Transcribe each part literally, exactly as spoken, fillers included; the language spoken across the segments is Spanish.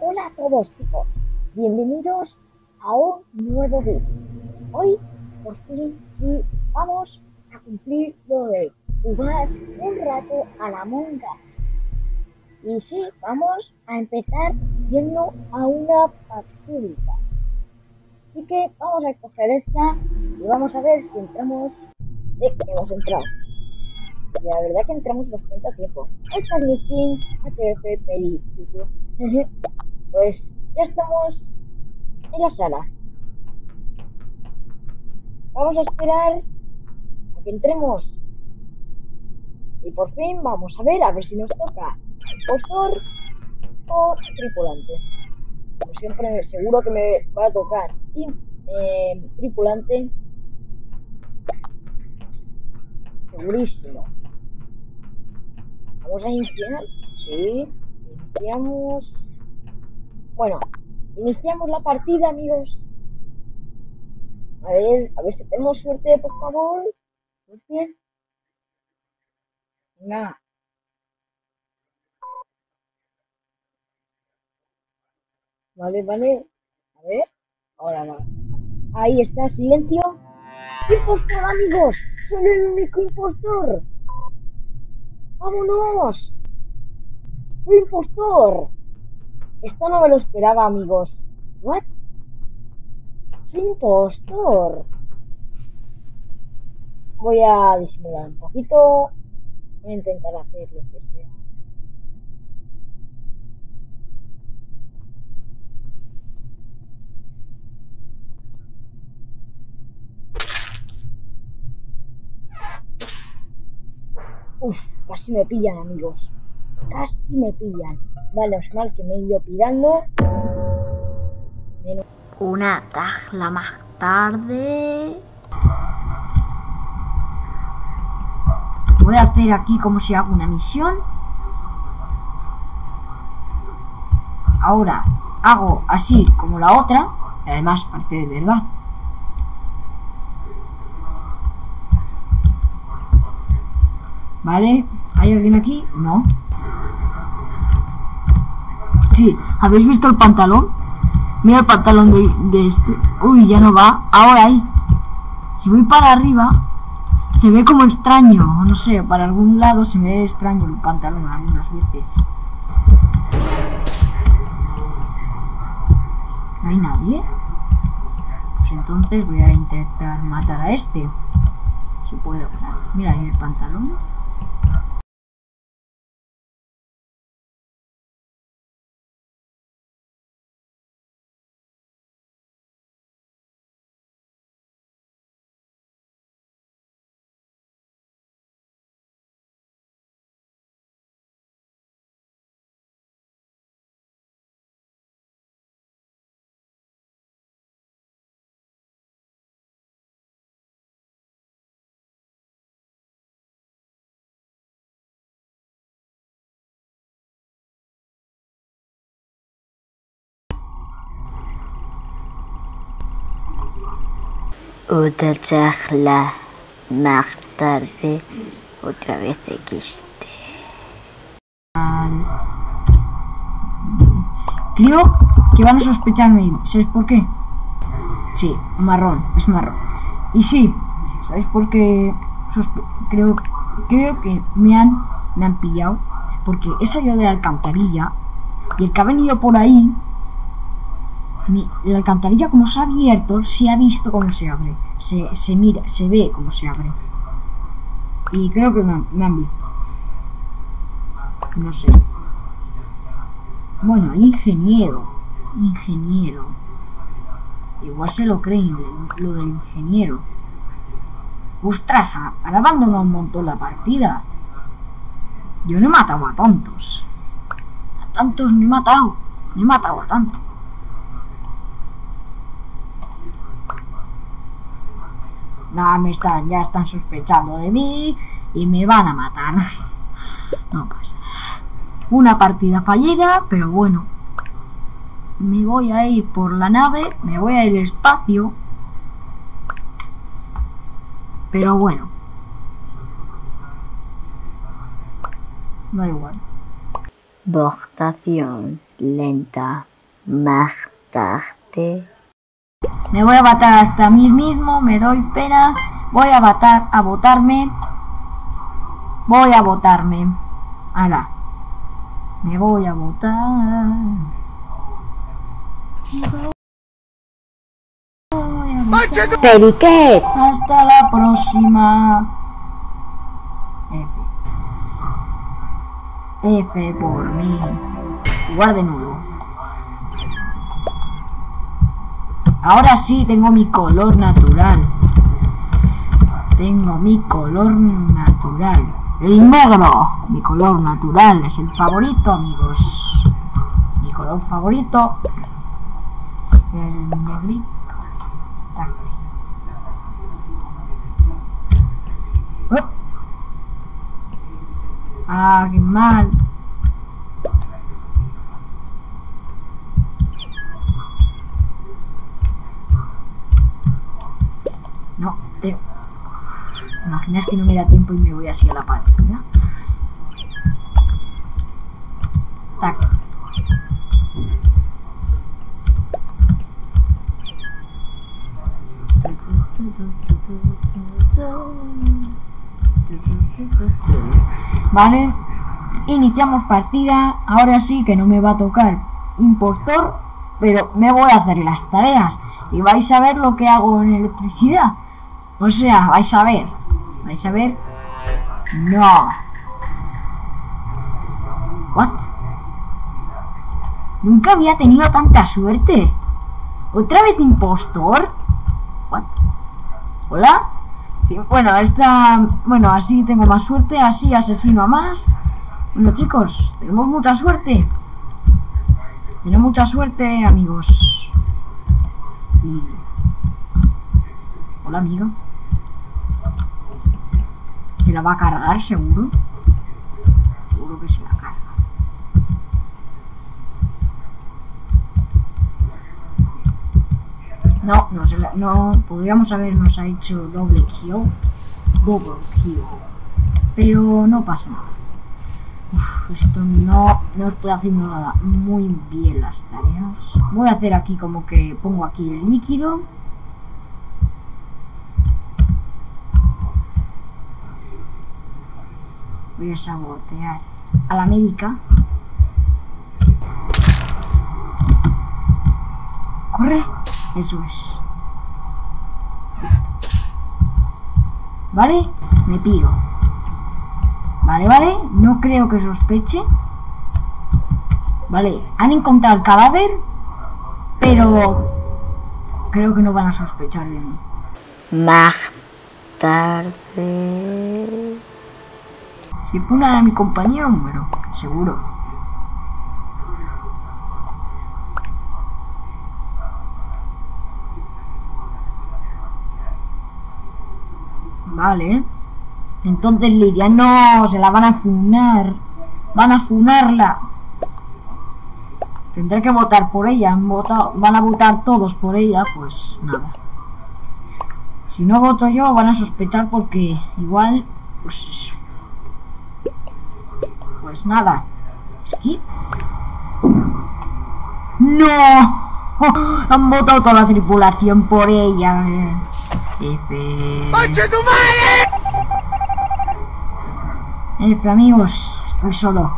Hola a todos chicos, bienvenidos a un nuevo vídeo. Hoy por fin sí vamos a cumplir lo de jugar un rato a la Among Us. Y sí, vamos a empezar yendo a una partida. Así que vamos a escoger esta y vamos a ver si entramos. Sí, hemos entrado. Y la verdad que entramos bastante a tiempo. Esta es mi skin, H F Peri YouTube. Pues ya estamos en la sala. Vamos a esperar a que entremos. Y por fin vamos a ver a ver si nos toca impostor o tripulante. Como siempre, seguro que me va a tocar eh, tripulante. Segurísimo. Vamos a iniciar. Sí. Iniciamos. Bueno, iniciamos la partida, amigos. A ver, a ver si tenemos suerte, por favor. Muy bien. Nada. Vale, vale. A ver. Ahora va. Ahí está, silencio. ¡Impostor, amigos! ¡Soy el único impostor! ¡Vámonos! ¡Soy impostor! Esto no me lo esperaba, amigos. ¿What? ¡Soy impostor! Voy a disimular un poquito. Voy a intentar hacer lo que sea. Uf, casi me pillan, amigos. Casi me pillan. Vale, es mal que me he ido pirando. Menos... Una tajla más tarde. Voy a hacer aquí como si hago una misión. Ahora hago así como la otra. Además parece de verdad. Vale, ¿hay alguien aquí? No. Sí, ¿habéis visto el pantalón? Mira el pantalón de, de este. Uy, ya no va. Ahora ahí. Si voy para arriba, se ve como extraño. No sé, para algún lado se me ve extraño el pantalón algunas veces. ¿No hay nadie? Pues entonces voy a intentar matar a este. Si puedo. Mira ahí el pantalón. Otra charla más tarde, otra vez X D. Creo que van a sospecharme, ¿sabes por qué? Sí, marrón, es marrón. Y sí, ¿sabéis por qué? Sospe creo, creo que me han, me han pillado, porque he salido de la alcantarilla y el que ha venido por ahí, mi, la alcantarilla como se ha abierto, se ha visto cómo se abre, se, se mira, se ve cómo se abre. Y creo que me han, me han visto. No sé. Bueno, ingeniero. Ingeniero. Igual se lo creen lo del ingeniero. Ostras, ahora abandonó un montón la partida. Yo no he matado a tantos. A tantos no he matado. No he matado a tantos. Nada, me están, ya están sospechando de mí y me van a matar. No pasa. Una partida fallida, pero bueno. Me voy a ir por la nave, me voy a ir al espacio. Pero bueno. Da igual. Votación lenta. más tarde. Me voy a matar hasta mí mismo, me doy pena. Voy a matar, a botarme. Voy a botarme. Ala. Me voy a botar. Voy a botar. Periquet. Hasta la próxima. F. F por mí. Igual de nuevo. Ahora sí tengo mi color natural. Tengo mi color natural. El negro. Mi color natural. Es el favorito, amigos. Mi color favorito. El negrito. Oh. Ah, qué mal. No, te... Imaginas que no me da tiempo y me voy así a la partida. Tac. Vale, iniciamos partida. Ahora sí que no me va a tocar impostor, pero me voy a hacer las tareas y vais a ver lo que hago en electricidad. O sea, vais a ver. ¿Vais a ver? No. What? Nunca había tenido tanta suerte. ¿Otra vez impostor? What? ¿Hola? Sí, bueno, esta... Bueno, así tengo más suerte, así asesino a más. Bueno, chicos, tenemos mucha suerte. Tenemos mucha suerte, amigos. Y... Hola, amigo. ¿Se la va a cargar, seguro? Seguro que se la carga. No, no, se la, no, podríamos habernos hecho doble kill. Doble kill. Pero no pasa nada. Uf, esto no, no estoy haciendo nada muy bien las tareas. Voy a hacer aquí como que pongo aquí el líquido. Voy a sabotear a la médica. ¡Corre! Eso es. ¿Vale? Me piro. Vale, vale. No creo que sospeche. Vale. Han encontrado el cadáver. Pero... creo que no van a sospechar de mí. Más tarde. Si pone a mi compañero, bueno, seguro. Vale. Entonces Lidia, no, se la van a funar. Van a funarla. Tendré que votar por ella. Han votado, van a votar todos por ella, pues nada. Si no voto yo, van a sospechar porque igual, pues eso. Pues nada. Skip. ¡No! Han votado toda la tripulación por ella. F. ¡Conche tu madre! F, amigos. Estoy solo.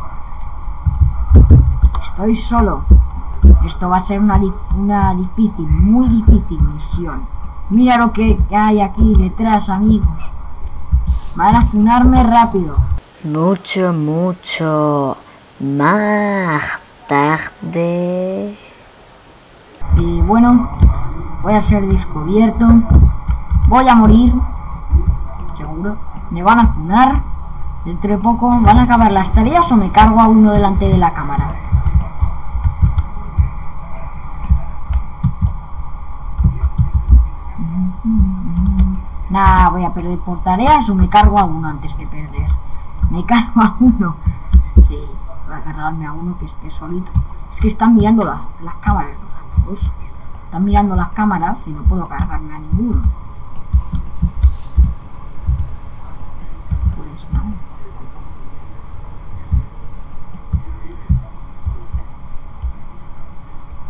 Estoy solo. Esto va a ser una, una difícil, muy difícil misión. Mira lo que hay aquí detrás, amigos. Van a funarme rápido. Mucho, mucho más tarde. Y bueno, voy a ser descubierto. Voy a morir. Seguro. Me van a funar. Dentro de poco van a acabar las tareas o me cargo a uno delante de la cámara. Nah, voy a perder por tareas o me cargo a uno antes de perder. Me cargo a uno. Sí, voy a cargarme a uno que esté solito. Es que están mirando las, las cámaras. Los están mirando las cámaras y no puedo cargarme a ninguno. Pues no.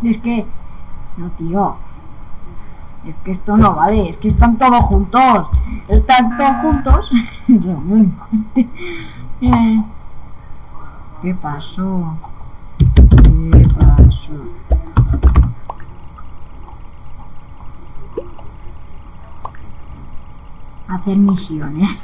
Es que... No, tío. Es que esto no vale. Es que están todos juntos. Están todos juntos. eh, ¿Qué pasó? ¿Qué pasó? Hacer misiones.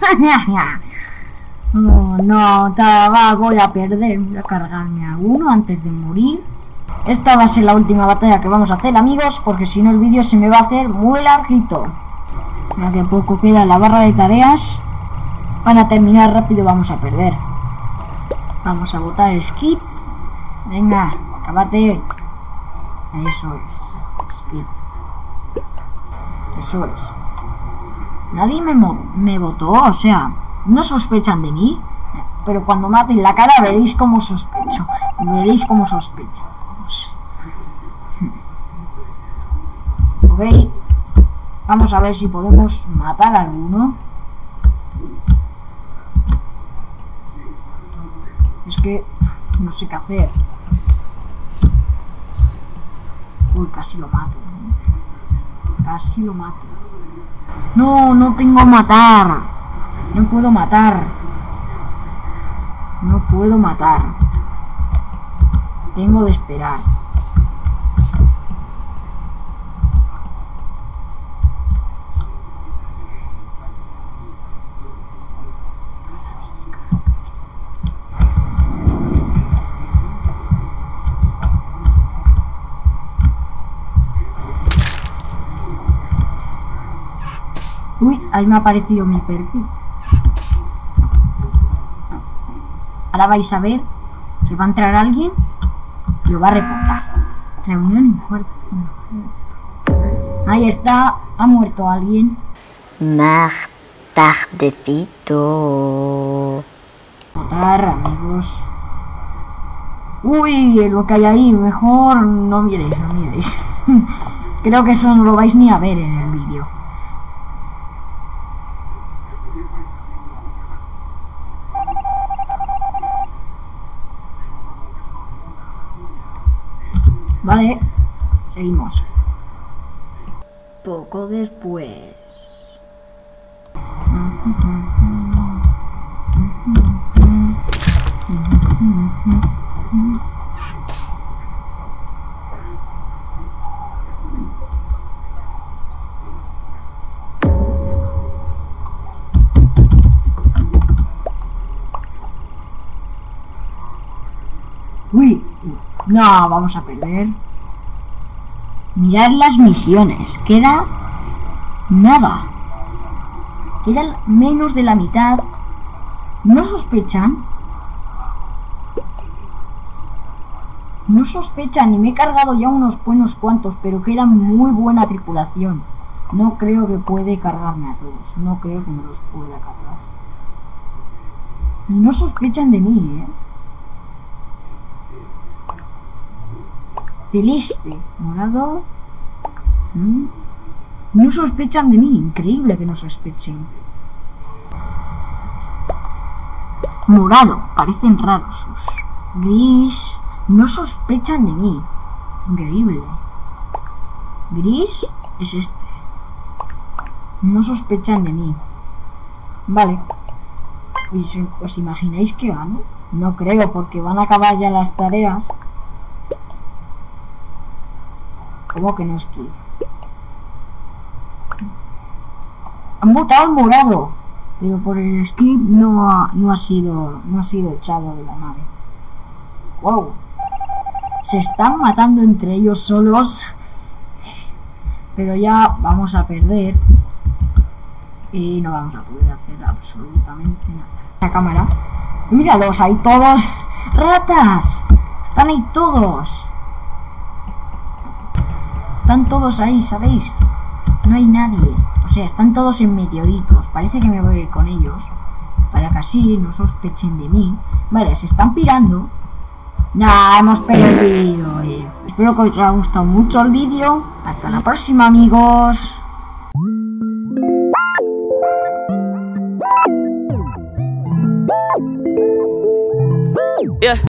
Oh, no, va, voy a perder. Voy a cargarme a uno antes de morir. Esta va a ser la última batalla que vamos a hacer, amigos, porque si no el vídeo se me va a hacer muy larguito. Ya que poco queda en la barra de tareas. Van a terminar rápido, vamos a perder. Vamos a botar el skip. Venga, acábate. Eso es. Skip. Eso es. Nadie me, me votó, o sea, no sospechan de mí. Pero cuando maten la cara veréis cómo sospecho. Veréis cómo sospecho. Ok. Vamos a ver si podemos matar a alguno. Es que no sé qué hacer. Uy, casi lo mato. Casi lo mato. No, no tengo matar. No puedo matar. No puedo matar. Tengo de esperar. Uy, ahí me ha aparecido mi perfil. Ahora vais a ver que va a entrar alguien y lo va a reportar. Reunión en cuarto. Ahí está, ha muerto alguien. Más tardecito. Votar, amigos. Uy, lo que hay ahí, mejor no miréis, no miréis. Creo que eso no lo vais ni a ver en el vídeo. Vale, seguimos. Poco después. Uy, no, vamos a perder. Mirad las misiones, queda nada. Queda menos de la mitad. ¿No sospechan? No sospechan y me he cargado ya unos buenos cuantos, pero queda muy buena tripulación. No creo que puede cargarme a todos. No creo que me los pueda cargar. No sospechan de mí, ¿eh? Celeste, morado. ¿Mm? No sospechan de mí. Increíble que no sospechen. Morado, parecen raros. Gris, no sospechan de mí. Increíble. Gris es este. No sospechan de mí. Vale. ¿Os imagináis que gano? No creo, porque van a acabar ya las tareas. ¿Cómo que no es que? Han votado al morado, pero por el skip no ha, no ha sido no ha sido echado de la nave. Wow. Se están matando entre ellos solos. Pero ya vamos a perder. Y no vamos a poder hacer absolutamente nada. La cámara. Míralos, ahí todos. ¡Ratas! Están ahí todos. Están todos ahí, ¿sabéis? No hay nadie. O sea, están todos en meteoritos. Parece que me voy a ir con ellos. Para que así no sospechen de mí. Vale, se están pirando. Nah, hemos perdido. Eh. Espero que os haya gustado mucho el vídeo. Hasta la próxima, amigos. Yeah.